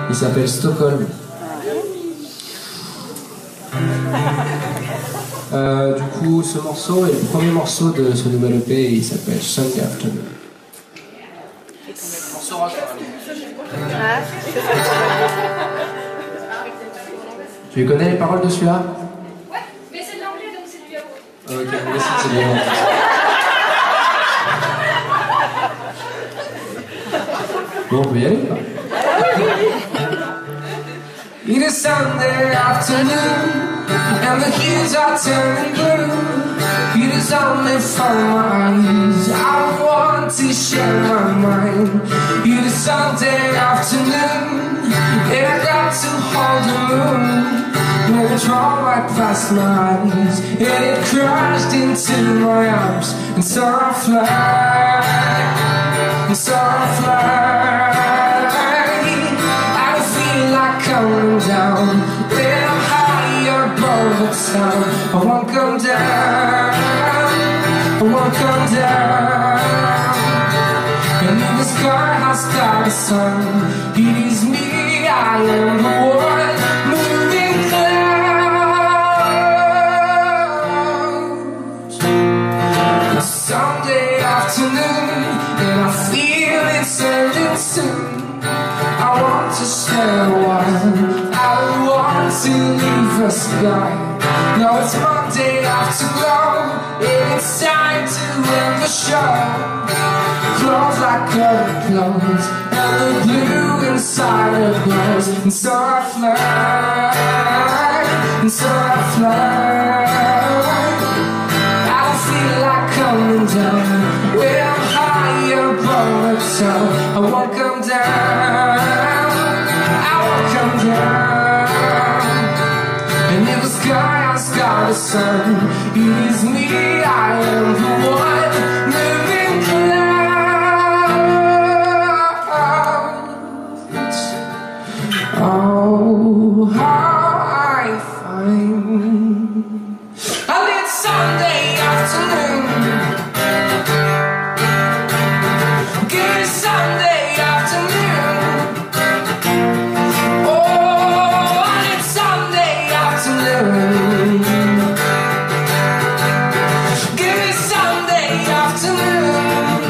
Il s'appelle Stockholm. Du coup, ce morceau est le premier morceau de ce nouvel EP et il s'appelle Sunday Afternoon. Morceau rock. Tu connais les paroles de celui-là? Ouais, mais c'est de l'anglais donc c'est du yaourt. Ok, mais c'est bien. Bon, on peut y aller ou pas? It is Sunday afternoon and the hues are turning blue. It is only for my eyes. I want to share my mind. It is Sunday afternoon and I got to hold the moon. When it draw right past my eyes and it crashed into my arms. And so I fly, and so I fly. I don't feel like coming down. When I'm high above the town, I won't come down, I won't come down. And in the sky has got a sun. It is me, I am the one moving clouds. It's Sunday afternoon and I feel it's ending soon. I want to stay a while, I don't want to leave the sky. No, it's Monday afternoon and it's time to end the show. Clothes like curtain clothes and the blue inside it glows. And so I fly, and so I fly. I don't feel like coming down. When I'm high above the town, I won't come down, I won't come down. And in the sky has got a sun. It is me, I am the one moving clouds. Oh, how I find it's Sunday afternoon. Good Sunday afternoon. Oh, it's Sunday afternoon. Good Sunday afternoon.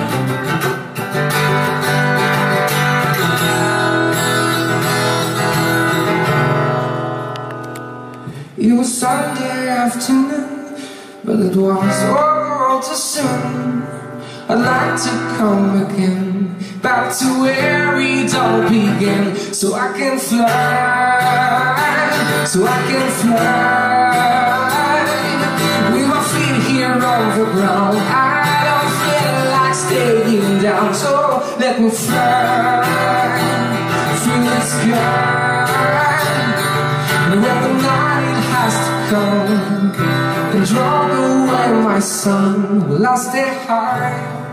It was Sunday afternoon, but it was all too soon. I'd like to come again, back to where it all began. So I can fly, so I can fly. With my feet here on the ground, I don't feel like staying down. So let me fly through the sky. And when the night has to come and draw away my sun, will I stay high?